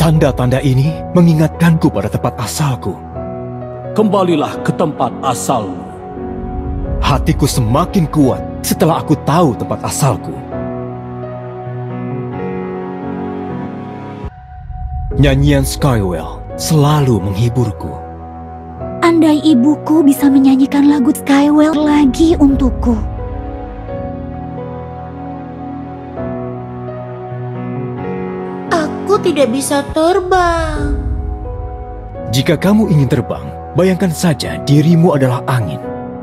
Tanda-tanda ini mengingatkanku pada tempat asalku. Kembalilah ke tempat asalmu. Hatiku semakin kuat setelah aku tahu tempat asalku. Nyanyian Skywell selalu menghiburku. Andai ibuku bisa menyanyikan lagu Skywell lagi untukku. Aku tidak bisa terbang. Jika kamu ingin terbang, bayangkan saja dirimu adalah angin.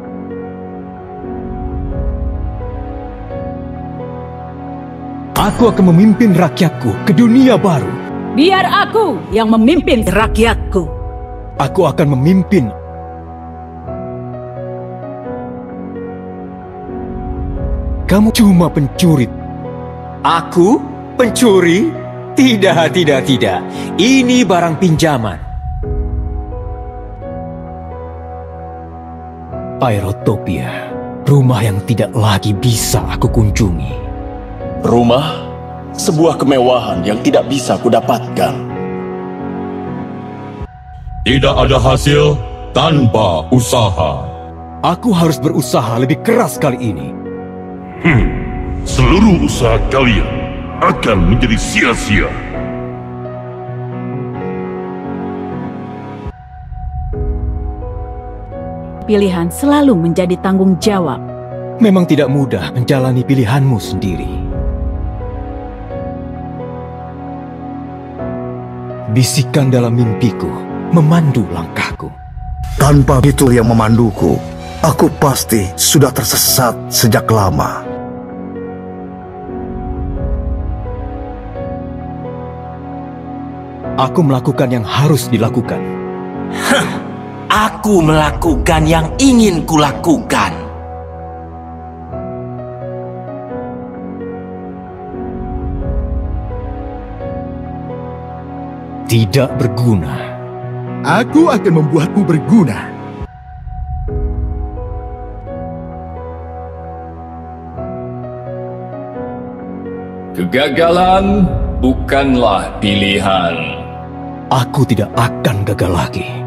Aku akan memimpin rakyatku ke dunia baru. Biar aku yang memimpin rakyatku. Aku akan memimpin. Kamu cuma pencuri. Aku? Pencuri? Tidak. Ini barang pinjaman. Aerotopia, rumah yang tidak lagi bisa aku kunjungi. Rumah? Sebuah kemewahan yang tidak bisa kudapatkan. Tidak ada hasil tanpa usaha. Aku harus berusaha lebih keras kali ini. Seluruh usaha kalian akan menjadi sia-sia. Pilihan selalu menjadi tanggung jawab. Memang tidak mudah menjalani pilihanmu sendiri. Bisikan dalam mimpiku memandu langkahku. Tanpa itu yang memanduku, aku pasti sudah tersesat sejak lama. Aku melakukan yang harus dilakukan. Aku melakukan yang ingin kulakukan. Tidak berguna. Aku akan membuatmu berguna. Kegagalan bukanlah pilihan. Aku tidak akan gagal lagi.